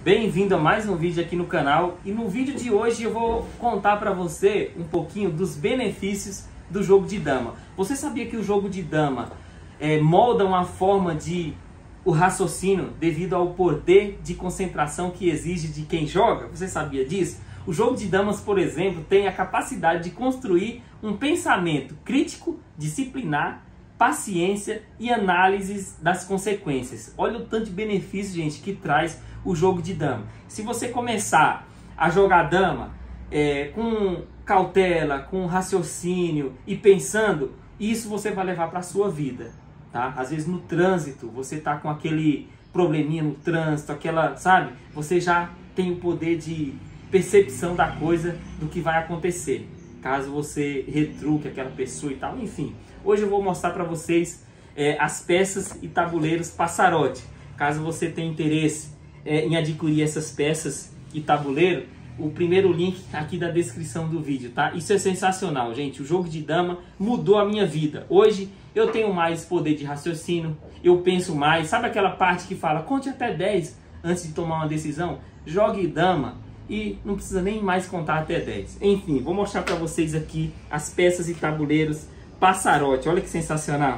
Bem-vindo a mais um vídeo aqui no canal. E no vídeo de hoje eu vou contar para você um pouquinho dos benefícios do jogo de dama. Você sabia que o jogo de dama molda uma forma de o raciocínio devido ao poder de concentração que exige de quem joga? Você sabia disso? O jogo de damas, por exemplo, tem a capacidade de construir um pensamento crítico, disciplinar, paciência e análise das consequências. Olha o tanto de benefício, gente, que traz o jogo de dama. Se você começar a jogar dama com cautela, com raciocínio e pensando, isso você vai levar para a sua vida, tá? Às vezes no trânsito, você tá com aquele probleminha no trânsito, sabe? Você já tem o poder de percepção da coisa, do que vai acontecer, caso você retruque aquela pessoa e tal, enfim. Hoje eu vou mostrar para vocês as peças e tabuleiros Passarotti. Caso você tenha interesse em adquirir essas peças e tabuleiro, o primeiro link aqui da descrição do vídeo, tá? Isso é sensacional, gente. O jogo de dama mudou a minha vida. Hoje eu tenho mais poder de raciocínio, eu penso mais. Sabe aquela parte que fala, conte até 10 antes de tomar uma decisão? Jogue dama e não precisa nem mais contar até 10. Enfim, vou mostrar para vocês aqui as peças e tabuleiros Passarotti. Olha que sensacional.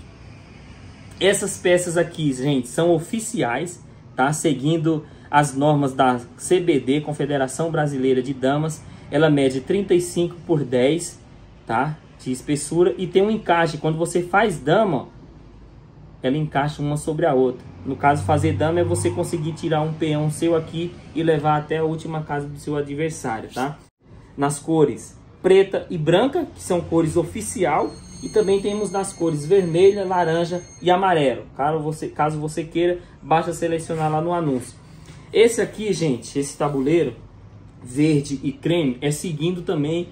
Essas peças aqui, gente, são oficiais, tá? Seguindo as normas da CBD, Confederação Brasileira de Damas. Ela mede 35 por 10, tá? De espessura, e tem um encaixe. Quando você faz dama, ela encaixa uma sobre a outra. No caso, fazer dama é você conseguir tirar um peão seu aqui e levar até a última casa do seu adversário, tá? Nas cores preta e branca, que são cores oficial, e também temos nas cores vermelha, laranja e amarelo. Caso você queira, basta selecionar lá no anúncio. Esse aqui, gente, esse tabuleiro verde e creme é seguindo também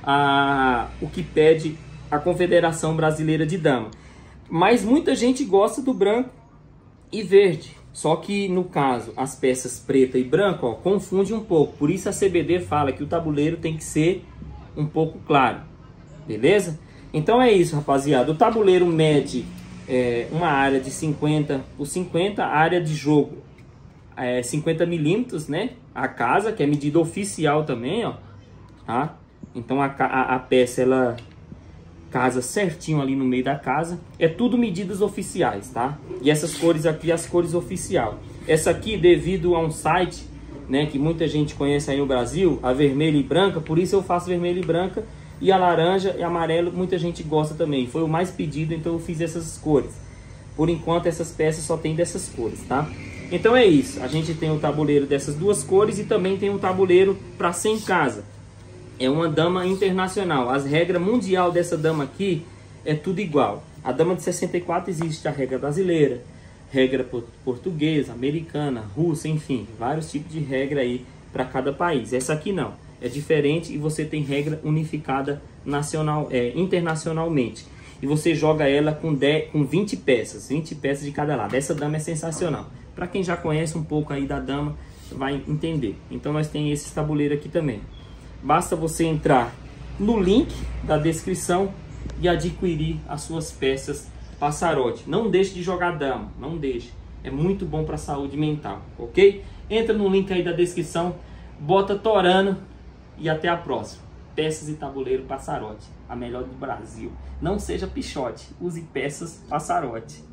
o que pede a Confederação Brasileira de Dama. Mas muita gente gosta do branco e verde. Só que no caso, as peças preta e branca, ó, confunde um pouco. Por isso a CBD fala que o tabuleiro tem que ser um pouco claro. Beleza? Então é isso, rapaziada. O tabuleiro mede uma área de 50 por 50, a área de jogo 50 milímetros, né? A casa, que é medida oficial também, ó. Tá? Então a peça, ela casa certinho ali no meio da casa. É tudo medidas oficiais, tá? E essas cores aqui, as cores oficial. Essa aqui, devido a um site, né, que muita gente conhece aí no Brasil, a vermelha e branca, por isso eu faço vermelha e branca. E a laranja e amarelo, muita gente gosta também. Foi o mais pedido, então eu fiz essas cores. Por enquanto, essas peças só tem dessas cores, tá? Então é isso. A gente tem o tabuleiro dessas duas cores e também tem um tabuleiro para ser em casa. É uma dama internacional. As regras mundial dessa dama aqui é tudo igual. A dama de 64 existe a regra brasileira, regra portuguesa, americana, russa, enfim, vários tipos de regra aí para cada país. Essa aqui não, é diferente e você tem regra unificada internacionalmente. E você joga ela com 20 peças de cada lado. Essa dama é sensacional. Para quem já conhece um pouco aí da dama, vai entender. Então nós temos esse tabuleiro aqui também. Basta você entrar no link da descrição e adquirir as suas peças Passarotti. Não deixe de jogar dama, não deixe. É muito bom para a saúde mental, ok? Entra no link aí da descrição, bota torando e até a próxima. Peças e tabuleiro Passarotti, a melhor do Brasil. Não seja pichote, use peças Passarotti.